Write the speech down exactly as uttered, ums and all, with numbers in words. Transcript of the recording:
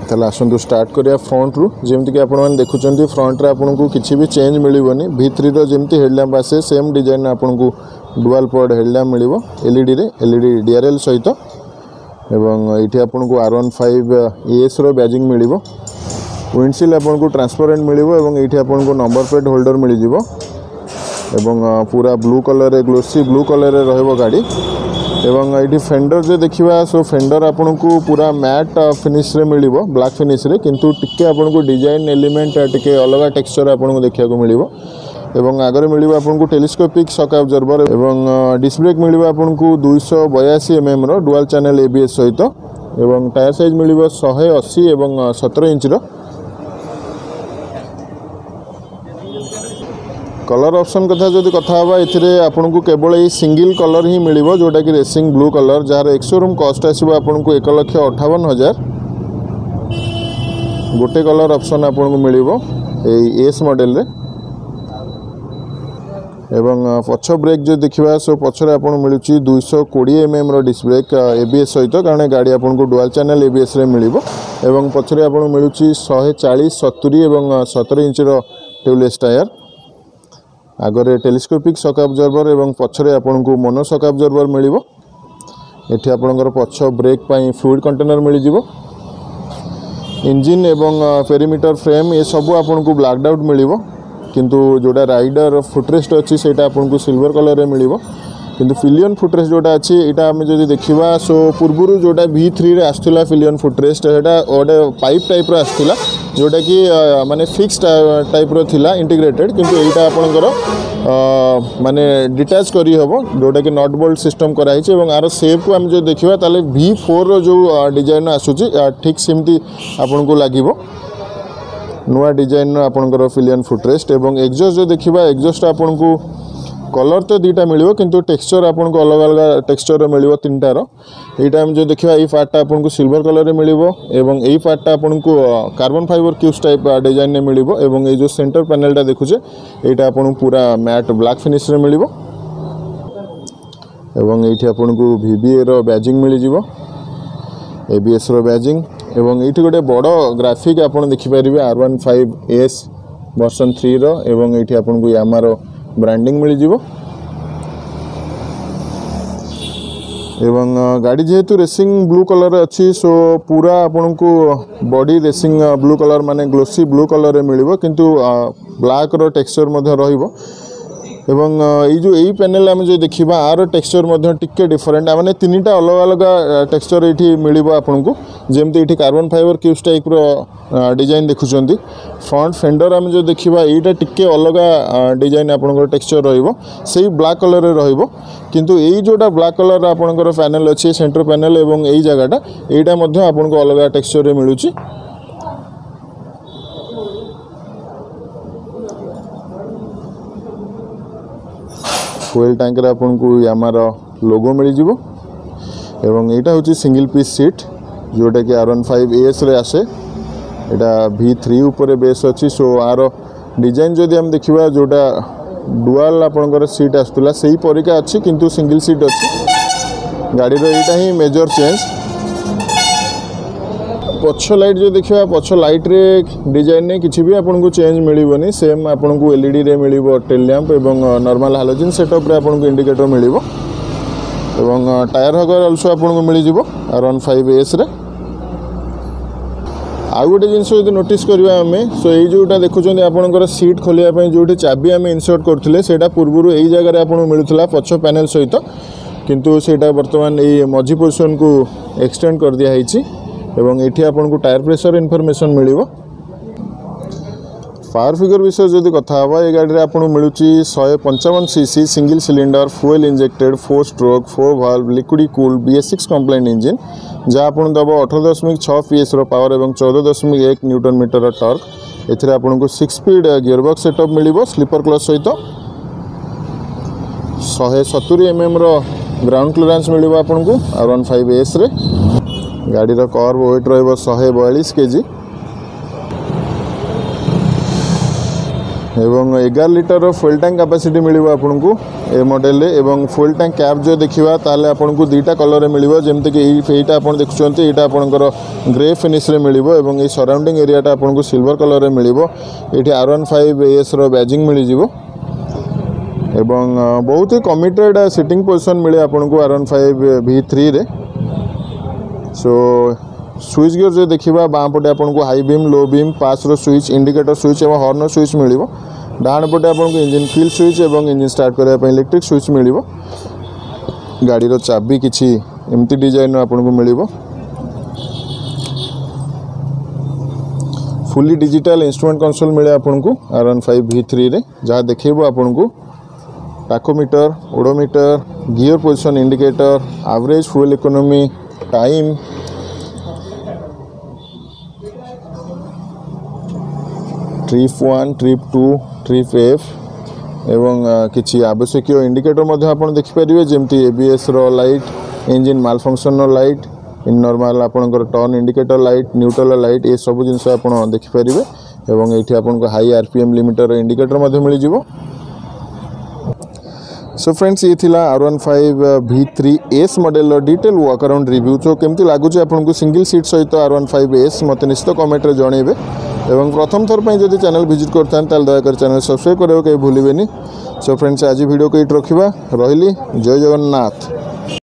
ताले आसंतु स्टार्ट करिया फ्रंट रु जेमति कि आपण माने देखुचंती फ्रंट रे आपन को किछि भी चेंज मिलिबोनी वी थ्री रो जेमति हेडलैम्प आसे सेम डिजाइन आपन को डुअल पॉड हेडलैम्प मिलिबो एलईडी रे एलईडी डीआरएल सहित एवं एठी आपन को आर वन फाइव एएस रो बैजिंग मिलिबो विंडशील्ड आपन को ट्रांसपेरेंट मिलिबो एवं एठी आपन को नंबर प्लेट होल्डर मिलि जिवो एवं पूरा ब्लू कलर रे ग्लोसी ब्लू कलर रे रहबो गाड़ी एवं ये फेंडर जो देखा सो फेंडर आपन को पूरा मैट फिनिश रे मिलिबो ब्लैक फिनिश रे किंतु टिके आपन को डिजाइन एलिमेंट टिके अलग टेक्सचर आपन को देखा मिलिबो एवं आगे मिलिबो आपन को टेलीस्कोपिक शॉक ऑब्जर्वर एवं डिस्क ब्रेक मिलिबो आपन को दो सौ बयासी एम एम रो डुअल चैनल एबीएस सहित एवं टायर साइज मिलिबो एक सौ अस्सी एवं सत्रह इंच रो कलर ऑप्शन कथा जदि कथा हवा एथिरे आपन को केवल ए सिंगल कलर ही मिलिबो जोटा कि रेसिंग ब्लू कलर जार एक शोरूम कॉस्ट आसीबो आपन को एक लाख अट्ठावन हजार गोटे कलर ऑप्शन आपन को मिलिबो ए एस मॉडल रे एवं पछ ब्रेक जो देखिबा सो पछरे आपन मिलुची दो सौ बीस एम एम रो डिस्क ब्रेक एबीएस सहित कारण गाड़ी आपन को डुअल चैनल एबीएस रे मिलिबो एवं पछरे आपन मिलुची एक सौ चालीस सत्तर एवं सत्रह इंच रो ट्यूबलेस टायर आगरे टेलीस्कोपिक शॉक ऑब्जर्वर एवं पछरे आपन को मोनो शॉक ऑब्जर्वर मिलिबो एठी आपनकर पछ ब्रेक पई फ्लूइड कंटेनर मिलि जिवो इंजन एवं पेरीमीटर फ्रेम ये सब आपन को ब्लैक आउट मिलिबो किंतु जोडा राइडर फुटरेस्ट अछि सेटा आपन को सिल्वर कलर रे मिलिबो किंतु फिलियन फुटरेस्ट जोटा अछि एटा हम जदि देखिबा सो पूर्वरु जोटा वी थ्री रे आस्तुला फिलियन फुटरेस्ट एटा ओडे पाइप टाइप रो आस्तुला जोटा कि माने फिक्स टाइप रो थिला इंटीग्रेटेड किंतु एटा आपनकर माने डिटैच करी हबो जोटा कि नट बोल्ट सिस्टम करा हिचे एवं आरो शेप को हम जो देखिबा ताले वी फोर रो जो डिजाइन आसुची ठीक सिमती आपन को लागिबो नुआ डिजाइन आपनकर फिलियन फुटरेस्ट एवं एग्जॉस्ट जो देखिबा एग्जॉस्ट आपन को कलर तो दुटा मिलिबो किंतु टेक्सचर आपन को अलग अलग टेक्सचर मिलिबो तीनटा रो एटा हम जो देखिबा ए पार्टटा आपन को सिल्वर कलर रे मिलिबो एवं ए पार्टटा आपन को carbon fibre cubes type design ने मिलिबो एवं ए जो सेंटर पैनलटा देखुचे एटा आपन पूरा मैट ब्लैक फिनिश रे मिलिबो एवं एठी आपन को वीबीए रो बैजिंग मिलि जिवो एबीएस रो बैजिंग एवं एठी गोटे बड़ो ग्राफिक आपन देखि परिबे R one five S version three रो एवं एठी आपन को यामा रो ब्रांडिंग मिल जिवो एवं गाड़ी जेहेतु रेसिंग ब्लू कलर अच्छी सो पूरा आपन को बॉडी रेसिंग ब्लू कलर माने ग्लोसी ब्लू कलर रे मिलिबो किंतु ब्लैक रो टेक्सचर मध्ये रहिबो एवं ये जो यही पैनल आम जो देखा आर टेक्सचर मध्ये टिके डिफरेंट माने तीनटा अलग अलग टेक्सचर ये मिलिबो आपन को जेमती ये कार्बन फाइबर क्यूब्स टाइप रो डिजाइन देखुचंती फ्रंट फेंडर आम जो देखा यहीटा टिके अलग डिजाइन आपन टेक्सचर रहिबो सेही ब्लैक कलर रे रहिबो किंतु यही जोटा ब्लैक कलर आपन पैनल अच्छी सेंटर पैनल एवं यही जगहटा यहीटा मध्ये आपन को अलग टेक्सचर रे मिलुची फुएल टैंक रे आपन को यामार लोगो मिल जिवो एवं एटा होची सिंगल पीस सीट जोटा कि आर वन फाइव एएस रे आसे एटा वी थ्री ऊपर बेस अच्छी सो आर डिजाइन जदि हम देखिबा जोटा डुअल आपनकर सीट आस्तुला सेही परिका अच्छी किंतु सिंगल सीट अच्छी गाड़ी रो एटा ही मेजर चेंज पछ लाइट जो देखिबा पछ लाइट रे डिजाइन ने किछि भी आपन को चेंज मिलिबोनी सेम आपन को एलईडी रे मिलिबो टेल लैंप एवं नॉर्मल हैलोजन सेटअप रे आपन को इंडिकेटर मिलिबो एवं टायर हगर आल्सो आपन को मिलि जिवो आर वन फाइव एस रे आ गोटे जिनस यदि नोटिस करबा हमें सो एई जोटा देखुचोनी आपनकर सीट खोलिया पई जोटी चाबी हमें इंसर्ट करथिले सेटा पूर्वरु एई जगह रे आपन को मिलुथला पछ पैनल सहित किंतु सेटा वर्तमान एई मझी पोजीशन को एक्सटेंड कर दिया हिची एवं एठी आपन को टायर प्रेशर इनफॉरमेशन मिलिबो पावर फिगर विषय जदि कथा हवा ए गाड़ी रे आपन मिलुची एक सौ पचपन CC single cylinder fuel injected four stroke four valve liquid cool B S six compliant engine जहाँ आपन दबो अठारह दशमिक छह पीएस रो पावर एवं चौदह दशमिक एक न्यूटन मीटर रो टॉर्क एथिरे आपन को six speed gear box setup मिलिबो स्लीपर क्लच सहित एक सौ सत्तर एम एम रो ग्राउंड क्लियरेंस मिलिबो आपन को आर वन फाइव एस रे गाड़ी रो कर्व वेट रहइबो एक सौ बयालीस केजी एवं एगार लिटर फुल टैंक कैपेसिटी मिल आपको ए मॉडल एवं फुल टैंक कैप जो देखा ताले आपको दुईटा कलर मिल जमती कि यहीटा आप देखुं यहाँ आपंकर ग्रे फिनिश मिल एवं सराउंडिंग एरियाटा आपको सिल्वर कलर मिल ये R one five S badging मिल एवं बहुत ही कमिटेड सीटिंग पोजिशन मिले आपको R one five V three रे। सो स्विच गियर जो देखा बाँ पटे आपको high beam low beam pass रो स्विच इंडिकेटर स्विच और हॉर्न स्विच मिल डाण पटे आपको इंजिन किल स्विच और इंजिन स्टार्ट करने इलेक्ट्रिक स्विच मिल गाड़ी चाबी किसी एमती डिजाइन आपको मिल फुली डिजिटल इंस्ट्रूमेंट कंसोल मिले आपको R one five V three रे जहाँ देखो आपको tachometer odometer gear position indicator average fuel economy time trip one trip two trip F एवं किसी आवश्यक इंडिकेटर आप देखिपारे जमती एबीएस रो light engine malfunction light इन नॉर्मल आपंकर turn indicator light neutral light ये सब जिनस आप देखिपारे एवं ये आपको हाई आरपीएम लिमिटर इंडिकेटर मिल जाव। सो फ्रेंड्स ये थिला R one five V three S model detail walk around review. तो केमती लगुच आपको सिंगल सीट सहित आर वन फाइव एस मत निश्चित कमेंट रे जनइबे एवं प्रथम थर पर जब चैनल विजिट करते हैं दयाकर चैनल सब्सक्राइब करने कहीं भूलें। सो फ्रेंड्स आज वीडियो को ये रखा रही जय जगन्नाथ।